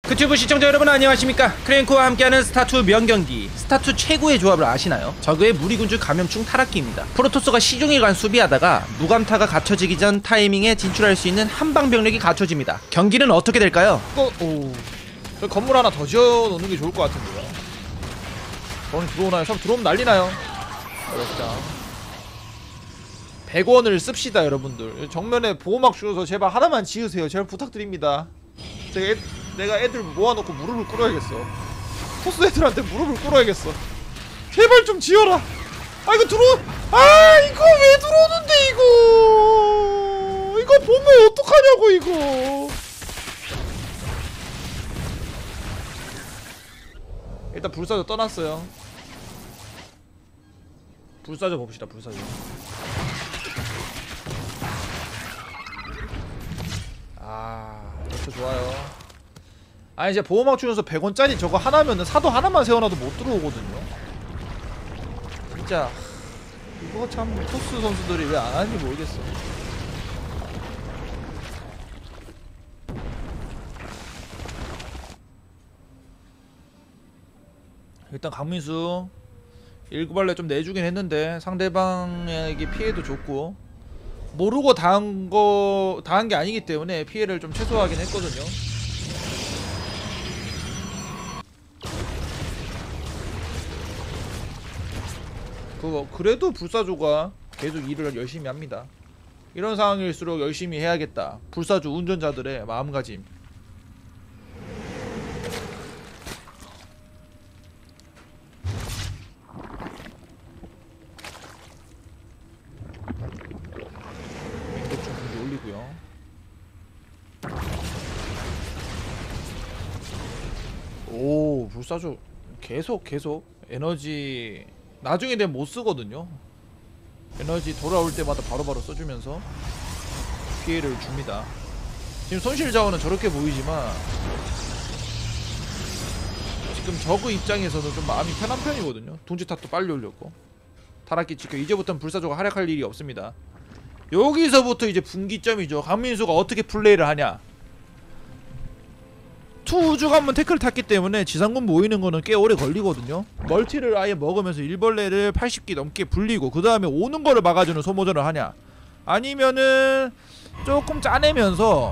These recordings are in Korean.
큐튜브 시청자 여러분 안녕하십니까. 크랭크와 함께하는 스타2 명경기, 스타2 최고의 조합을 아시나요? 저그의 무리군주 감염충 타락기입니다. 프로토스가 시종일관 수비하다가 무감타가 갖춰지기 전 타이밍에 진출할 수 있는 한방병력이 갖춰집니다. 경기는 어떻게 될까요? 저 건물 하나 더 지어놓는 게 좋을 것 같은데요. 저는 들어오나요? 참 들어오면 난리나요? 어렵다. 100원을 씁시다 여러분들. 정면에 보호막 주셔서 제발 하나만 지으세요. 제발 부탁드립니다. 내가 애들 모아놓고 무릎을 꿇어야겠어. 토스 애들한테 무릎을 꿇어야겠어. 제발 좀 지어라. 아 이거 이거 왜 들어오는데 이거 보면 어떡하냐고 이거. 일단 불사조 떠났어요. 불사조 봅시다. 불사조. 이것도 좋아요. 아니 이제 보호막 주면서 100원짜리 저거 하나면은 사도 하나만 세워놔도 못 들어오거든요. 진짜 이거 참 토스 선수들이 왜 안 하는지 모르겠어. 일단 강민수 1구발레 좀 내주긴 했는데 상대방에게 피해도 줬고 모르고 당한 게 아니기 때문에 피해를 좀 최소화하긴 했거든요. 그래도 불사조가 계속 일을 열심히 합니다. 이런 상황일수록 열심히 해야겠다. 불사조 운전자들의 마음가짐. 좀 올리고요. 오, 불사조 계속 에너지 나중에 되면 못쓰거든요. 에너지 돌아올 때마다 바로바로 써주면서 피해를 줍니다. 지금 손실 자원은 저렇게 보이지만 지금 저그 입장에서는 좀 마음이 편한 편이거든요. 둥지탑도 빨리 올렸고 타락기 찍혀 이제부터는 불사조가 활약할 일이 없습니다. 여기서부터 이제 분기점이죠. 강민수가 어떻게 플레이를 하냐. 투우주가 한번 태클을 탔기 때문에 지상군 모이는 거는 꽤 오래 걸리거든요. 멀티를 아예 먹으면서 일벌레를 80기 넘게 불리고 그 다음에 오는 거를 막아주는 소모전을 하냐, 아니면은 조금 짜내면서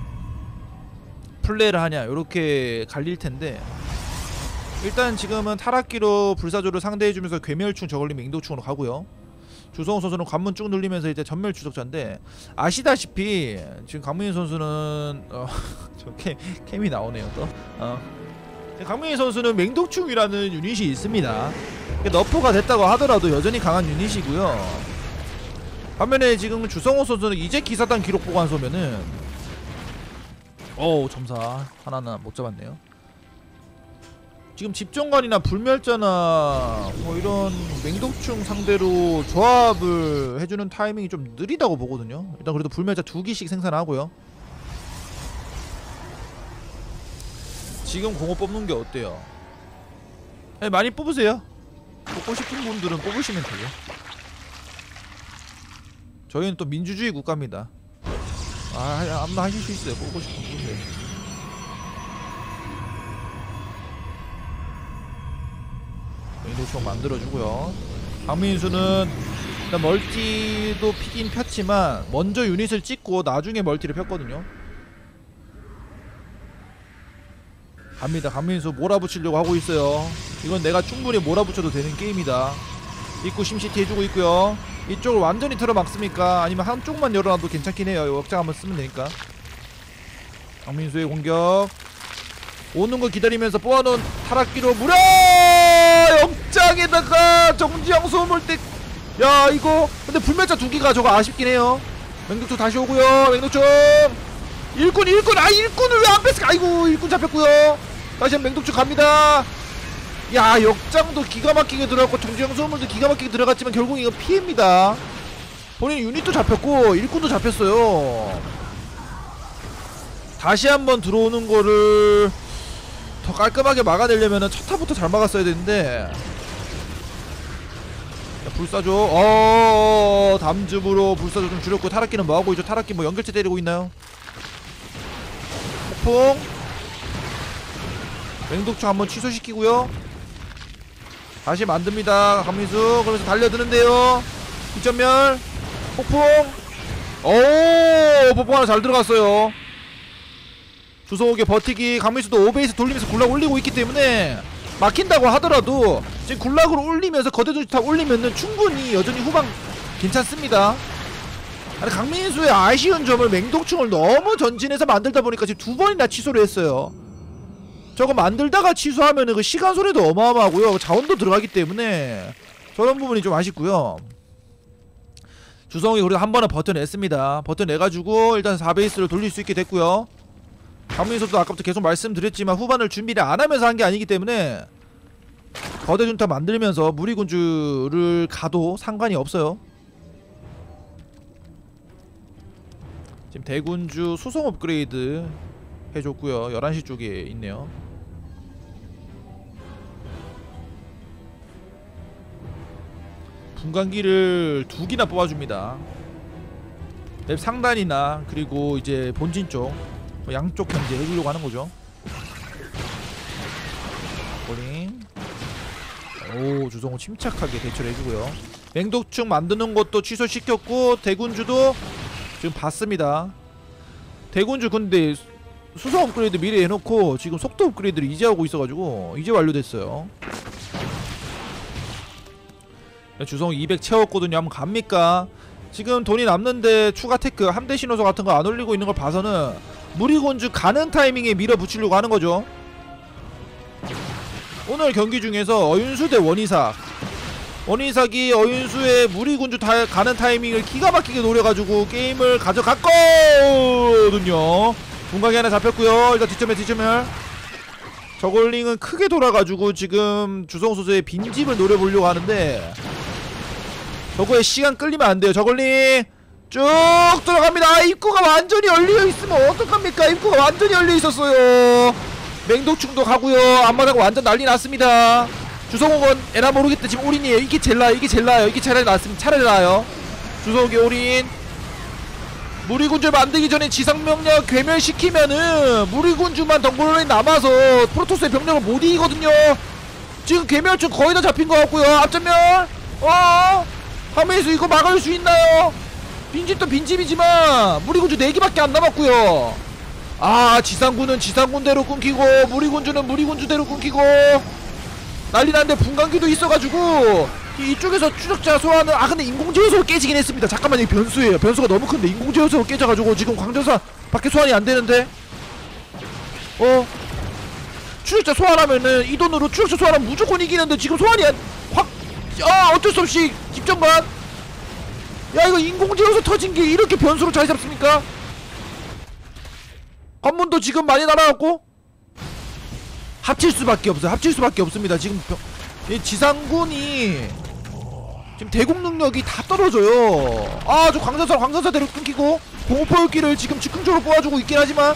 플레이를 하냐, 요렇게 갈릴 텐데 일단 지금은 타락기로 불사조를 상대해주면서 괴멸충 저걸림 맹독충으로 가고요. 주성호 선수는 관문 쭉 늘리면서 이제 전멸 추적자인데 아시다시피 지금 강민희 선수는 저 캠이 나오네요 또. 강민희 선수는 맹독충이라는 유닛이 있습니다. 너프가 됐다고 하더라도 여전히 강한 유닛이고요. 반면에 지금 주성호 선수는 이제 기사단 기록 보관소면은 점사 하나는 못 잡았네요. 지금 집정관이나 불멸자나 뭐 이런 맹독충 상대로 조합을 해주는 타이밍이 좀 느리다고 보거든요. 일단 그래도 불멸자 2기씩 생산하고요. 지금 공업 뽑는 게 어때요? 네, 많이 뽑으세요. 뽑고 싶은 분들은 뽑으시면 돼요. 저희는 또 민주주의 국가입니다. 아무나 하실 수 있어요. 뽑고 싶은 분들. 맹독충 만들어주고요. 강민수는 일단 멀티도 피긴 폈지만 먼저 유닛을 찍고 나중에 멀티를 폈거든요. 갑니다. 강민수 몰아붙이려고 하고 있어요. 이건 내가 충분히 몰아붙여도 되는 게임이다. 입구 심시티 해주고 있고요. 이쪽을 완전히 틀어막습니까? 아니면 한쪽만 열어놔도 괜찮긴 해요. 역장 한번 쓰면 되니까. 강민수의 공격 오는 거 기다리면서 뽑아놓은 타락기로 무려 역장에다가 정지영 소물대. 야 이거 근데 불멸자 2기가 저거 아쉽긴 해요. 맹독충 다시 오고요. 맹독충 일꾼 일꾼을 왜 안 뺐을까. 아이고 일꾼 잡혔고요. 다시 한번 맹독충 갑니다. 야 역장도 기가 막히게 들어갔고 정지영 소물도 기가 막히게 들어갔지만 결국 이거 피해입니다. 본인 유닛도 잡혔고 일꾼도 잡혔어요. 다시 한번 들어오는 거를 더 깔끔하게 막아내려면은 첫 타부터 잘 막았어야 되는데. 불사조 담즙으로 불사조 좀 줄였고 타락기는 뭐하고 있죠? 타락기 뭐 연결체 때리고 있나요? 폭풍 맹독충 한번 취소시키고요. 다시 만듭니다. 강민수. 그래서 달려드는데요. 뒷전멸 폭풍. 오, 폭풍 하나 잘 들어갔어요. 주성욱의 버티기. 강민수도 오베이스 돌리면서 굴락 올리고 있기 때문에 막힌다고 하더라도 지금 굴락을 올리면서 거대도시 타 올리면은 충분히 여전히 후방 괜찮습니다. 아니, 강민수의 아쉬운 점을 맹독충을 너무 전진해서 만들다 보니까 지금 2번이나 취소를 했어요. 저거 만들다가 취소하면은 그 시간 손해도 어마어마하고요. 자원도 들어가기 때문에 저런 부분이 좀 아쉽고요. 주성이 그래도 한 번은 버텨냈습니다. 버텨내가지고 일단 4베이스를 돌릴 수 있게 됐고요. 강민수도 아까부터 계속 말씀드렸지만 후반을 준비를 안 하면서 한 게 아니기 때문에 거대 junta 만들면서 무리군주를 가도 상관이 없어요. 지금 대군주 수송 업그레이드 해줬고요. 11시 쪽에 있네요. 분광기를 2기나 뽑아줍니다. 맵 상단이나 그리고 이제 본진 쪽 양쪽 견제 해주려고 하는 거죠. 버링. 오, 주성호 침착하게 대처를 해주고요. 맹독충 만드는 것도 취소시켰고 대군주도 지금 봤습니다. 대군주 근데 수성 업그레이드 미리 해놓고 지금 속도 업그레이드를 이제 하고 있어가지고 이제 완료됐어요. 주성호 200 채웠거든요. 한번 갑니까? 지금 돈이 남는데 추가 테크 함대 신호소 같은 거 안 올리고 있는 걸 봐서는 무리군주 가는 타이밍에 밀어붙이려고 하는 거죠. 오늘 경기 중에서 어윤수 대 원이삭, 원이삭이 어윤수의 무리군주 가는 타이밍을 기가 막히게 노려가지고 게임을 가져갔거든요. 분광이 하나 잡혔고요. 일단 뒷점에 저글링은 크게 돌아가지고 지금 주성호 선수의 빈집을 노려보려고 하는데 저거에 시간 끌리면 안 돼요. 저글링 쭉 들어갑니다. 입구가 완전히 열려 있으면 어떡합니까? 입구가 완전히 열려 있었어요. 맹독충도 가고요. 앞마당 완전 난리 났습니다. 주성욱은 에라 모르겠다. 지금 올인이에요. 이게 제일 나아요. 이게 차라리 낫습니다. 차라리 나아요. 주성욱이 올인. 무리군주 만들기 전에 지상병력 괴멸시키면은 무리군주만 덩굴에 남아서 프로토스의 병력을 못 이기거든요. 지금 괴멸충 거의 다 잡힌 것 같고요. 앞전멸. 하면서 이거 막을 수 있나요? 빈집도 빈집이지만 무리군주 4기밖에 안 남았고요. 아, 지상군은 지상군대로 끊기고 무리군주는 무리군주대로 끊기고 난리 났는데 분광기도 있어가지고 이쪽에서 추적자 소환을 근데 인공지효소로 깨지긴 했습니다. 잠깐만, 이게 변수예요. 변수가 너무 큰데 인공지효소로 깨져가지고 지금 광전사 밖에 소환이 안 되는데 추적자 소환하면은 이 돈으로 추적자 소환하면 무조건 이기는데 지금 소환이 어쩔 수 없이 집정관. 야, 이거 인공지효소 터진 게 이렇게 변수로 잘 잡습니까? 관문도 지금 많이 날아갔고 합칠 수밖에 없어요. 합칠 수밖에 없습니다. 지금 지상군이 지금 대공 능력이 다 떨어져요. 저 광전사대로 끊기고 공포혈기를 지금 즉흥적으로 뽑아주고 있긴 하지만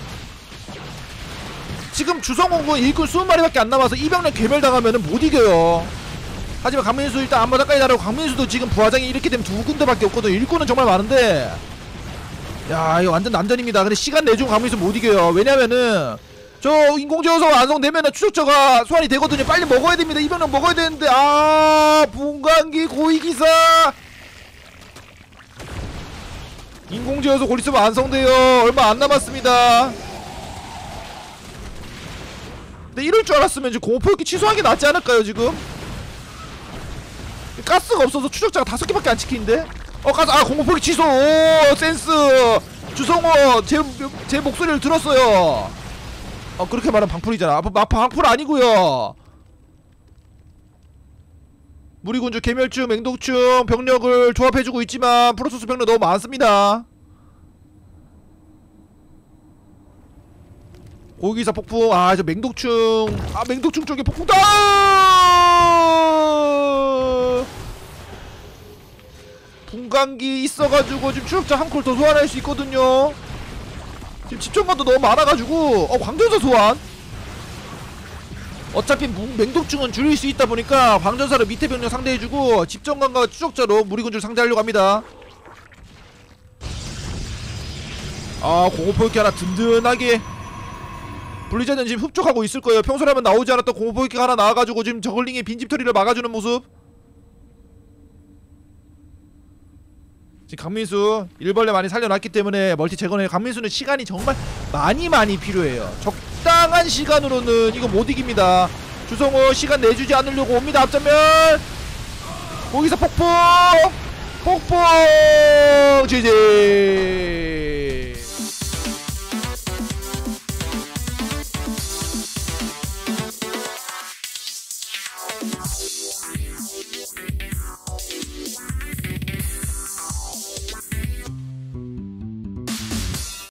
지금 주성홍군 일꾼 20마리밖에 안 남아서 이 병력 괴멸당하면은 못 이겨요. 하지만 강민수 일단 앞마당까지 나르고 강민수도 지금 부하장이 이렇게 되면 2군데밖에 없거든. 일꾼은 정말 많은데 야, 이거 완전 난전입니다. 근데 시간 내주고 강민수 못 이겨요. 왜냐면은 저 인공지효소 완성되면은 추적자가 소환이 되거든요. 빨리 먹어야 됩니다. 이 병력 먹어야 되는데 분광기 고위기사 인공지효소 곧 있으면 완성돼요. 얼마 안 남았습니다. 근데 이럴 줄 알았으면 이제 공포였기 취소한 게 낫지 않을까요? 지금 가스가 없어서 추적자가 5개밖에 안 찍히는데 가스 공포기 취소. 오, 센스. 주성호 제 목소리를 들었어요. 그렇게 말하면 방풀이잖아. 방풀 아니고요. 무리군주 개멸충 맹독충 병력을 조합해주고 있지만 프로토스 병력 너무 많습니다. 고기사 폭풍. 저 맹독충. 맹독충 쪽에 폭풍다. 분광기 있어가지고 지금 추적자 한 콜 더 소환할 수 있거든요. 지금 집정관도 너무 많아가지고 광전사 소환. 어차피 맹독충은 줄일 수 있다 보니까 광전사를 밑에 병력 상대해주고 집정관과 추적자로 무리군주를 상대하려고 합니다. 공업포획기 하나 든든하게 블리자드는 지금 흡족하고 있을 거예요. 평소라면 나오지 않았던 공포기가 하나 나와가지고 지금 저글링의 빈집털이를 막아주는 모습. 지금 강민수 일벌레 많이 살려놨기 때문에 멀티 재건해. 강민수는 시간이 정말 많이 필요해요. 적당한 시간으로는 이거 못 이깁니다. 주성호 시간 내주지 않으려고 옵니다. 앞전면 거기서 폭풍 지지.